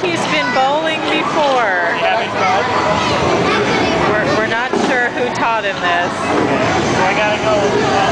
he's been bowling before. Having fun? We're not sure who taught him this. So I gotta go.